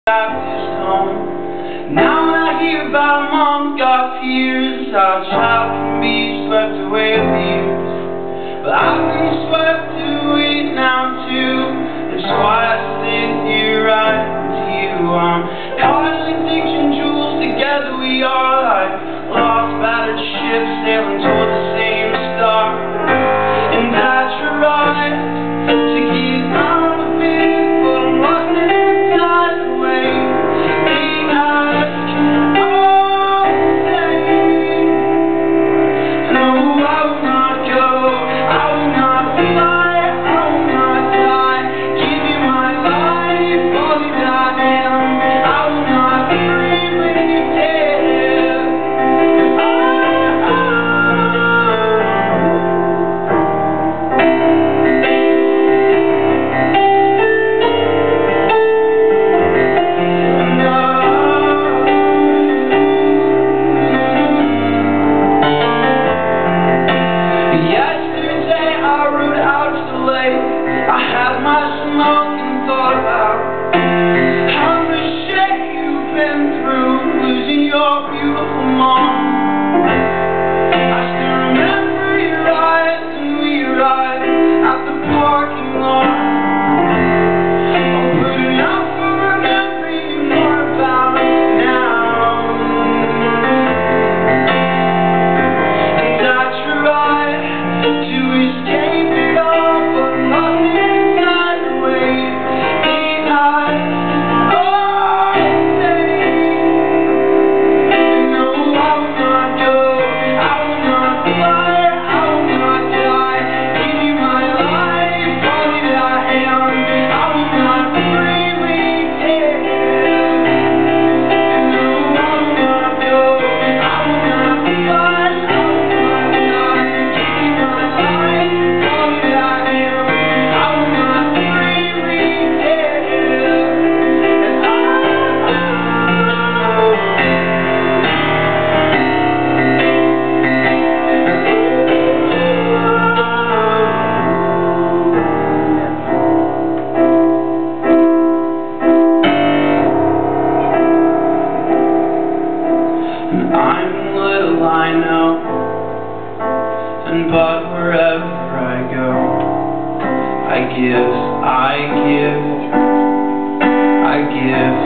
Baptist home. Now when I hear about mom's got tears, how a child can be swept away with years. But I've been swept away now too. That's why I sit here writing to you. I'm caught in addiction, jewels, together we are like lost battered ships sailing toward the same star. And I try to get out of it, but I'm lost in the tide away. Ain't I all day? No, I will not go, I will not fly, I will not die. Give you my life, all that I am. I will not free when you're dead. Yesterday I rode out to the lake. I had my smoke and thought about how much shit you've been through, losing your beautiful mom. I still remember your eyes when we arrived at the parking lot. I'm putting out for remembering more about it now. And I tried to escape it all, but nothing inside the way. Ain't I all day? No, I will not go, I will not fly, I will not die. Give you my life, all that I am. I will not free when you're dead. No, I will not go, I will not fly, I will not die. Give you my life, all that I am. I will not free when you're dead. And I'm little, I know, and but wherever I go, I give, I give, I give.